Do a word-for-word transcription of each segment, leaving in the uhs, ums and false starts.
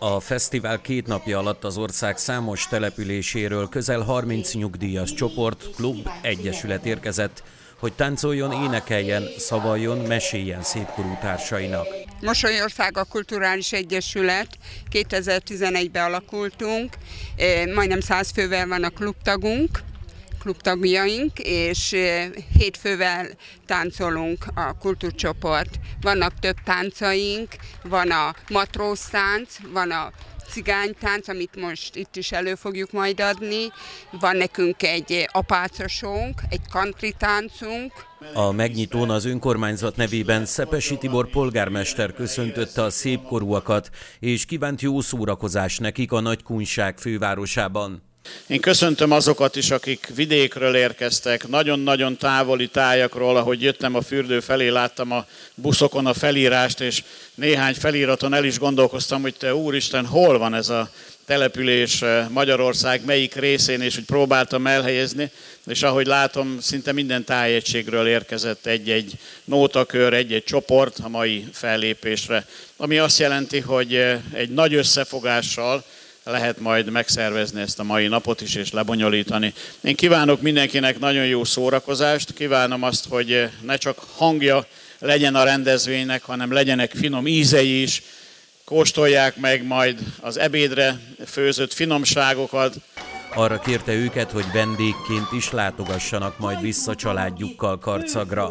A fesztivál két napja alatt az ország számos településéről közel harminc nyugdíjas csoport, klub, egyesület érkezett, hogy táncoljon, énekeljen, szavaljon, meséljen szépkorú társainak. Mosolyország a Kulturális Egyesület, kétezer-tizenegyben alakultunk, majdnem száz fővel van a klubtagunk, klubtagjaink, és hét fővel táncolunk a kultúrcsoport. Vannak több táncaink, van a matróztánc, van a cigánytánc, amit most itt is elő fogjuk majd adni, van nekünk egy apácosónk, egy country táncunk. A megnyitón az önkormányzat nevében Szepesi Tibor polgármester köszöntötte a szépkorúakat, és kívánt jó szórakozást nekik a Nagykunság fővárosában. Én köszöntöm azokat is, akik vidékről érkeztek, nagyon-nagyon távoli tájakról, ahogy jöttem a fürdő felé, láttam a buszokon a felírást, és néhány feliraton el is gondolkoztam, hogy te úristen, hol van ez a település Magyarország, melyik részén, és hogy próbáltam elhelyezni, és ahogy látom, szinte minden tájegységről érkezett egy-egy nótakör, egy-egy csoport a mai fellépésre, ami azt jelenti, hogy egy nagy összefogással lehet majd megszervezni ezt a mai napot is, és lebonyolítani. Én kívánok mindenkinek nagyon jó szórakozást, kívánom azt, hogy ne csak hangja legyen a rendezvénynek, hanem legyenek finom ízei is, kóstolják meg majd az ebédre főzött finomságokat. Arra kérte őket, hogy vendégként is látogassanak majd vissza családjukkal Karcagra.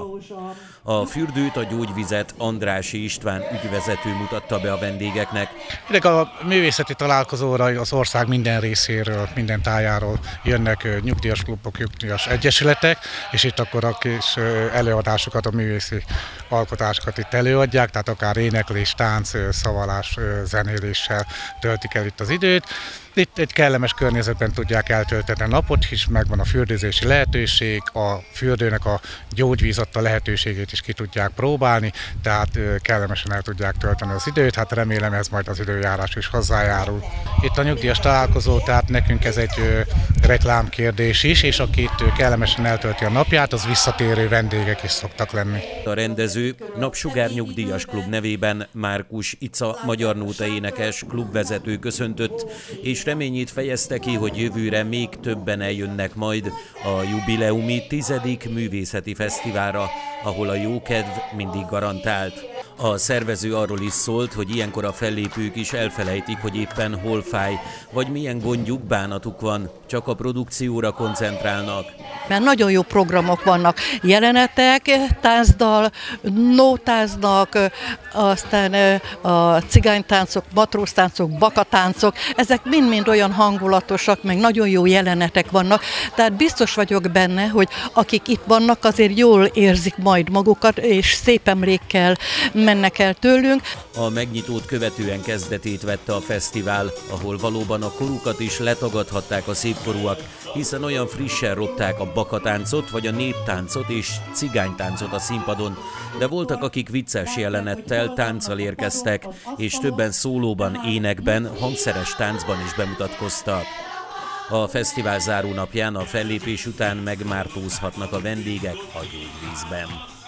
A fürdőt, a gyógyvizet Andrássy István ügyvezető mutatta be a vendégeknek. Ideg a művészeti találkozóra az ország minden részéről, minden tájáról jönnek nyugdíjas klubok, nyugdíjas egyesületek, és itt akkor a kis előadásokat, a művészi alkotásokat itt előadják, tehát akár éneklés, tánc, szavalás, zenéléssel töltik el itt az időt. Itt egy kellemes környezetben tudják eltölteni a napot, és megvan a fürdőzési lehetőség, a fürdőnek a gyógyvíz adta lehetőségét is ki tudják próbálni, tehát kellemesen el tudják tölteni az időt, hát remélem ez majd az időjárás is hozzájárul. Itt a nyugdíjas találkozó, tehát nekünk ez egy reklámkérdés is, és aki itt kellemesen eltölti a napját, az visszatérő vendégek is szoktak lenni. A rendező Napsugár Nyugdíjas Klub nevében Márkus Ica magyar nóta énekes klubvezető köszöntött, és reményét fejezte ki, hogy jövőre még többen eljönnek majd a jubileumi tizedik művészeti fesztiválra, ahol a jókedv mindig garantált. A szervező arról is szólt, hogy ilyenkor a fellépők is elfelejtik, hogy éppen hol fáj, vagy milyen gondjuk, bánatuk van, csak a produkcióra koncentrálnak. Mert nagyon jó programok vannak, jelenetek, táncdal, nótáznak, aztán a cigánytáncok, matróztáncok, bakatáncok, ezek mind-mind olyan hangulatosak, meg nagyon jó jelenetek vannak, tehát biztos vagyok benne, hogy akik itt vannak, azért jól érzik majd magukat, és szép emlékkel mennek el tőlünk. A megnyitót követően kezdetét vette a fesztivál, ahol valóban a korukat is letagadhatták a szépkorúak, hiszen olyan frissen ropták a bakatáncot, vagy a néptáncot és cigánytáncot a színpadon, de voltak, akik vicces jelenettel, tánccal érkeztek, és többen szólóban, énekben, hangszeres táncban is bemutatkoztak. A fesztivál zárónapján a fellépés után megmártózhatnak a vendégek a gyógyvízben.